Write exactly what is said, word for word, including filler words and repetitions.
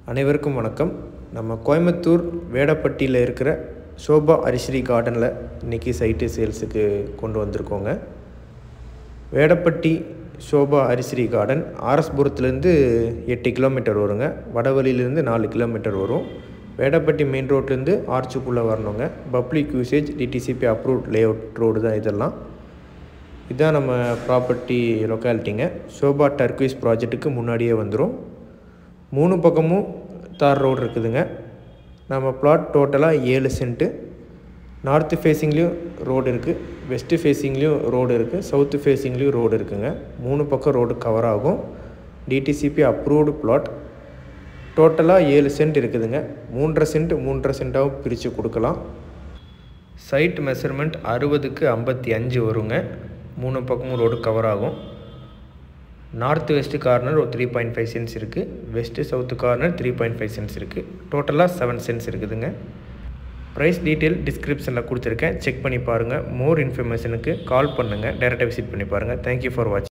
அனைவருக்கும் வணக்கம். நம்ம கோயம்புத்தூர் வேடப்பட்டியில் இருக்கிற சோபா அரிஸ்ரீ கார்டனில் இன்றைக்கி சைட்டு சேல்ஸுக்கு கொண்டு வந்திருக்கோங்க. வேடப்பட்டி சோபா அரிஸ்ரீ கார்டன் ஆர்எஸ்புரத்துலேருந்து எட்டு கிலோமீட்டர் வருங்க. வடவழியிலேருந்து நாலு கிலோமீட்டர் வரும். வேடப்பட்டி மெயின் ரோட்லேருந்து ஆர்ச்சுக்குள்ளே வரணுங்க. Public usage DTCP approved layout road தான் இதெல்லாம். இதுதான் நம்ம ப்ராப்பர்ட்டி லொக்காலிட்டிங்க. சோபா டர்க்வீஸ் ப்ராஜெக்ட்டுக்கு முன்னாடியே வந்துடும். மூணு பக்கமும் தார் ரோடு இருக்குதுங்க. நம்ம பிளாட் டோட்டலாக ஏழு சென்ட்டு. நார்த்து ஃபேஸிங்லேயும் ரோடு இருக்குது, வெஸ்ட்டு ஃபேஸிங்லேயும் ரோடு இருக்குது, சவுத்து ஃபேஸிங்லேயும் ரோடு இருக்குதுங்க. மூணு பக்கம் ரோடு கவர் ஆகும். DTCP approved plot. டோட்டலாக ஏழு சென்ட் இருக்குதுங்க. மூன்றரை சென்ட் மூன்றரை சென்ட்டாகவும் பிரித்து கொடுக்கலாம். சைட் மெஷர்மெண்ட் அறுபதுக்கு ஐம்பத்தி அஞ்சு வருங்க. மூணு பக்கமும் ரோடு கவர் ஆகும். நார்த் வெஸ்ட்டு கார்னர் ஒரு த்ரீ பாயிண்ட் ஃபைவ் சென்ட்ஸ் இருக்குது. West south corner three point five cents இருக்குது. டோட்டலாக செவன் சென்ட்ஸ் இருக்குதுங்க. ப்ரைஸ் டீட்டெயில் டிஸ்கிரிப்ஷனில் கொடுத்துருக்கேன், செக் பண்ணி பாருங்கள். மோர் இன்ஃபர்மேஷனுக்கு கால் பண்ணுங்கள், டேரெக்டாக விசிட் பண்ணி பாருங்கள். தேங்க்யூ ஃபார் வாட்சிங்.